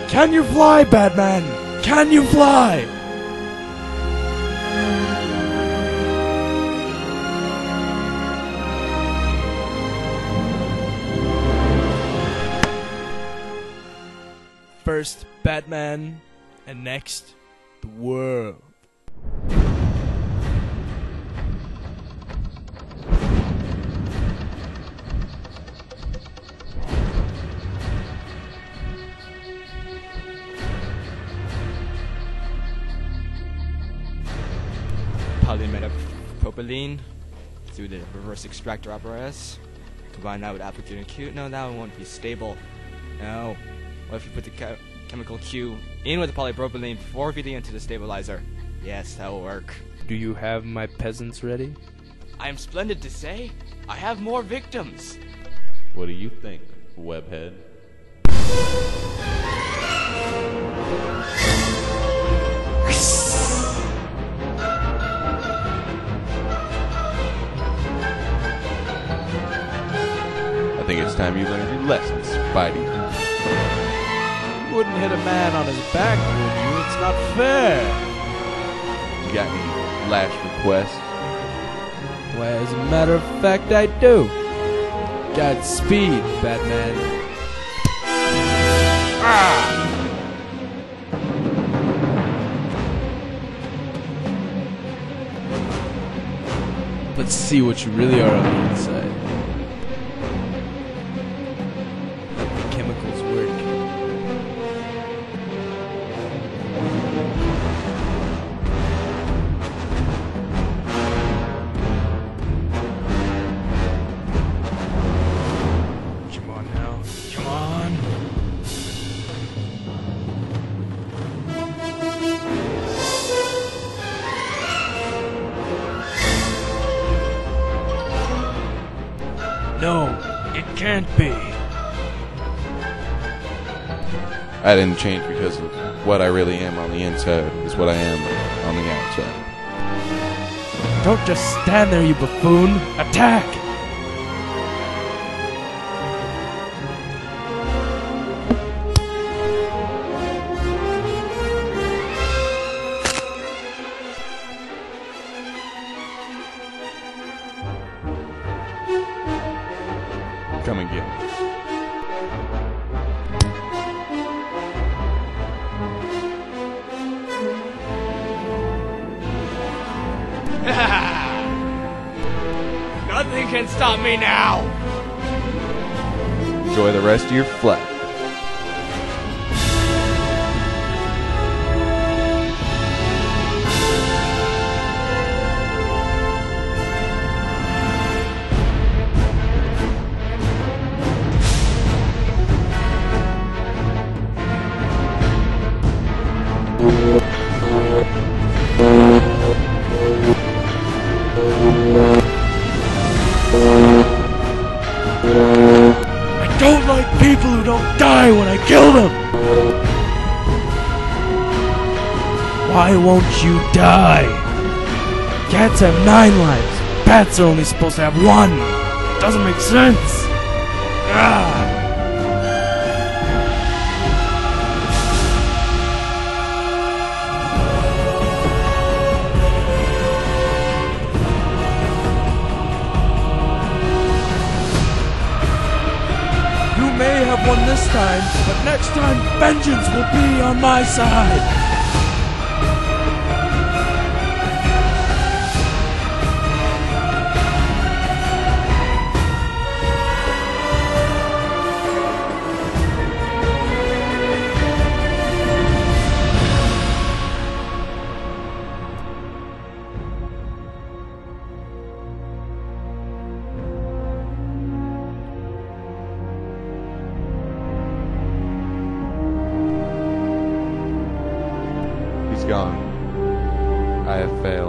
Can you fly, Batman? Can you fly? First, Batman, and next, the world. Polymer of propylene through the reverse extractor apparatus. Combine that with applicator Q. No, that one won't be stable. No. What if you put the chemical Q in with the polypropylene before feeding into the stabilizer? Yes, that will work. Do you have my peasants ready? I am splendid to say. I have more victims. What do you think, webhead? I think it's time you learned your lessons, Spidey. You wouldn't hit a man on his back, would you? It's not fair. You got any last requests? Why, as a matter of fact, I do. Godspeed, Batman. Let's see what you really are on the inside. Let the chemicals work. Come on now. Come on. No, it can't be. I didn't change because of what I really am on the inside is what I am on the outside. Don't just stand there, you buffoon. Attack! Come and get me. Nothing can stop me now. Enjoy the rest of your flight. I don't like people who don't die when I kill them! Why won't you die? Cats have 9 lives. Bats are only supposed to have 1. Doesn't make sense. Ah! You may have won this time, but next time vengeance will be on my side. He's gone. I have failed.